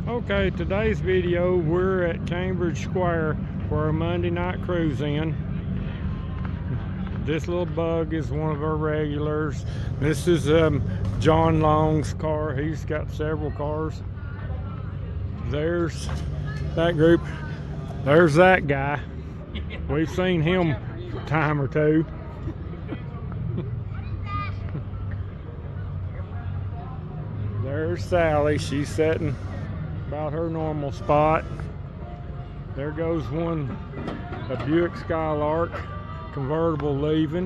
Okay, today's video, we're at Cambridge Square for our Monday night cruise in. This little bug is one of our regulars. This is John Long's car. He's got several cars. There's that group. There's that guy. We've seen him a time or two. There's Sally. She's sitting about her normal spot. There goes a Buick Skylark convertible leaving.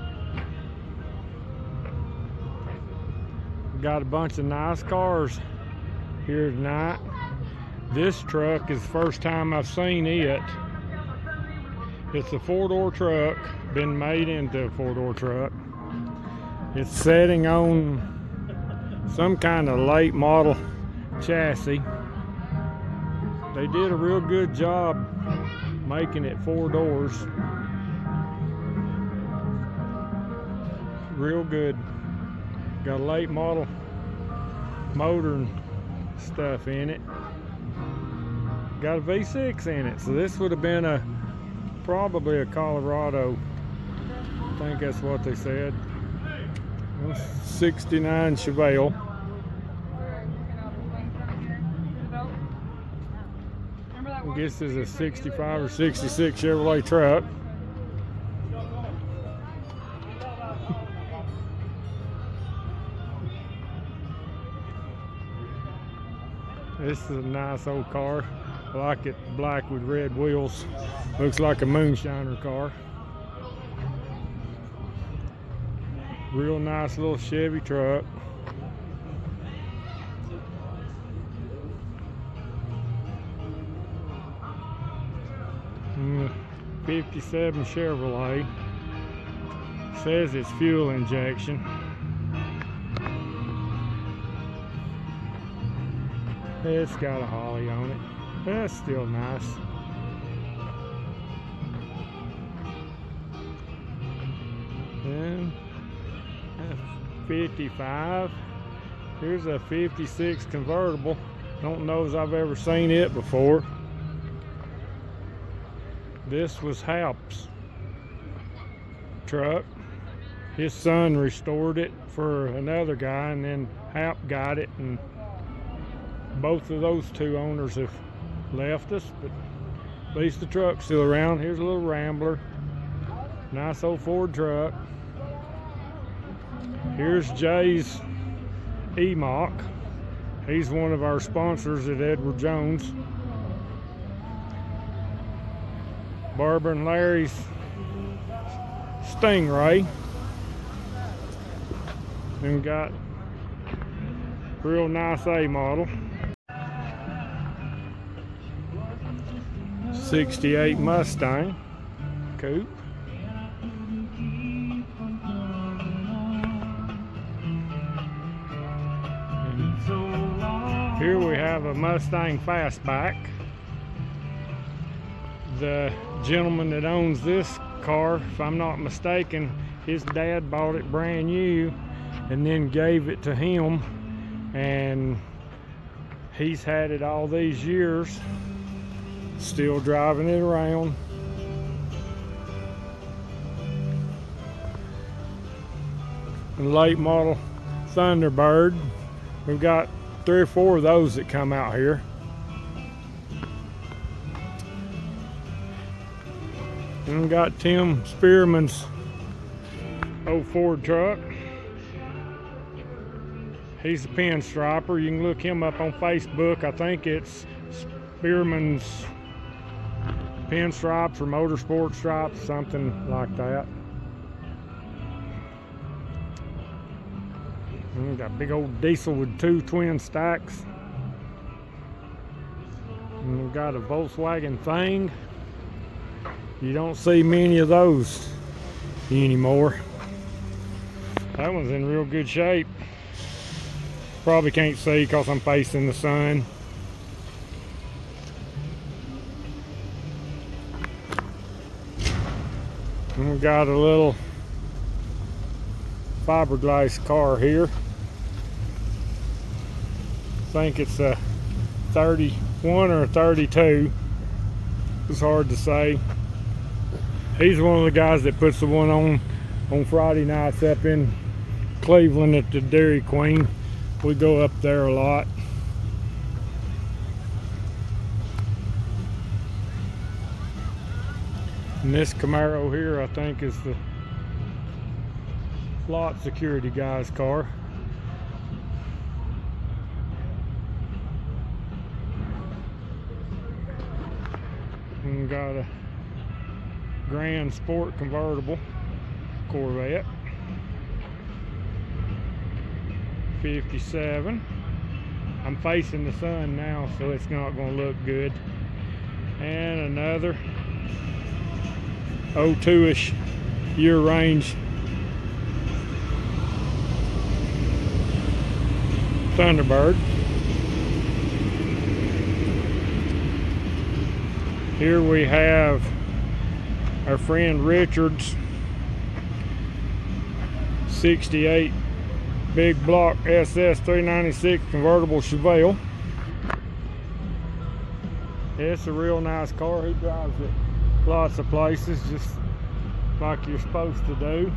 We got a bunch of nice cars here tonight. This truck is the first time I've seen it. It's a four-door truck, been made into a four-door truck. It's sitting on some kind of late model chassis. They did a real good job making it four doors. Real good. Got a late model motor and stuff in it. Got a V6 in it, so this would have been probably a Colorado. I think that's what they said. 69 Chevelle. I guess this is a 65 or 66 Chevrolet truck. This is a nice old car. I like it black with red wheels. Looks like a moonshiner car. Real nice little Chevy truck. Mm, 57 Chevrolet. Says it's fuel injection. It's got a Holly on it. That's still nice. And 55. Here's a 56 convertible. Don't know as I've ever seen it before. This was Halp's truck. His son restored it for another guy, and then Halp got it, and both of those two owners have left us, but at least the truck's still around. Here's a little Rambler. Nice old Ford truck. Here's Jay's E-Mach. He's one of our sponsors at Edward Jones. Barbara and Larry's Stingray. And got real nice A model. 68 Mustang coupe. And here we have a Mustang Fastback. The gentleman that owns this car, if I'm not mistaken, his dad bought it brand new and then gave it to him, and he's had it all these years, still driving it around. A late model Thunderbird. We've got 3 or 4 of those that come out here. And we got Tim Spearman's old Ford truck. He's a pinstriper. You can look him up on Facebook. I think it's Spearman's Pinstripes or Motorsport Stripes, something like that. And we got big old diesel with 2 twin stacks. And we've got a Volkswagen Thing. You don't see many of those anymore. That one's in real good shape. Probably can't see because I'm facing the sun. And we got a little fiberglass car here. I think it's a 31 or 32. It's hard to say. He's one of the guys that puts the one on Friday nights up in Cleveland at the Dairy Queen. We go up there a lot. And this Camaro here, I think, is the lot security guy's car. And got a Grand Sport convertible Corvette. 57. I'm facing the sun now, so it's not going to look good. And another 02-ish year range Thunderbird. Here we have our friend Richard's 68 big block SS 396 convertible Chevelle. It's a real nice car. He drives it lots of places, just like you're supposed to do.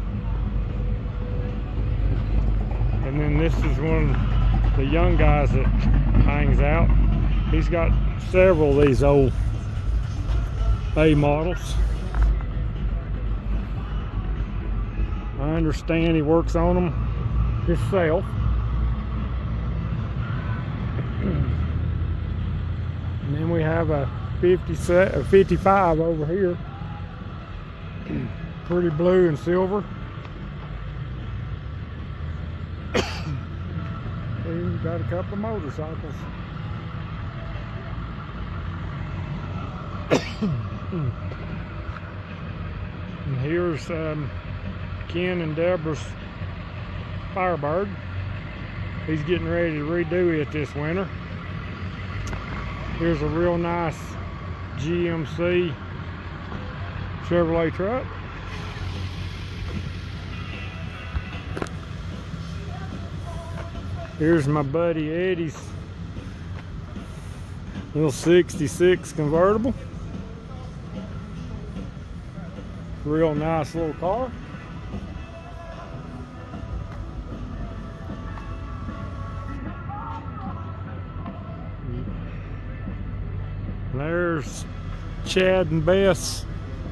And then this is one of the young guys that hangs out. He's got several of these old A models. I understand he works on them himself. And then we have a 55 over here. Pretty blue and silver. And got a couple of motorcycles. And here's Ken and Deborah's Firebird. He's getting ready to redo it this winter. Here's a real nice GMC Chevrolet truck. Here's my buddy Eddie's little 66 convertible. Real nice little car. There's Chad and Beth's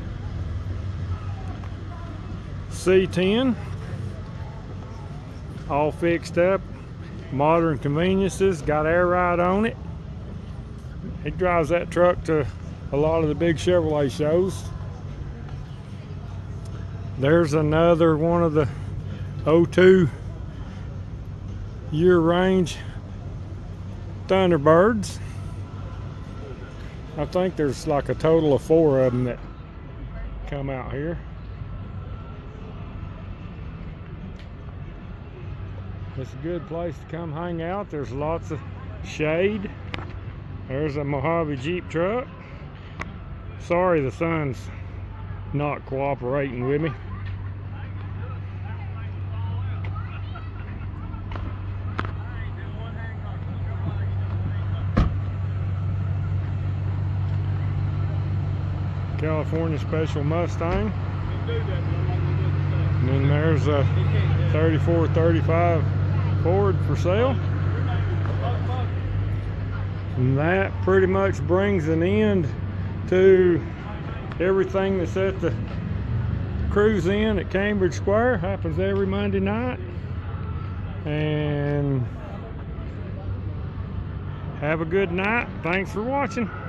C10, all fixed up, modern conveniences, got air ride on it. He drives that truck to a lot of the big Chevrolet shows. There's another one of the 02 year range Thunderbirds. I think there's like a total of 4 of them that come out here. It's a good place to come hang out. There's lots of shade. There's a Mojave Jeep truck. Sorry the sun's not cooperating with me. California Special Mustang. And then there's a 3435 Ford for sale. And that pretty much brings an end to everything that's at the Cruise Inn at Cambridge Square. Happens every Monday night. And have a good night. Thanks for watching.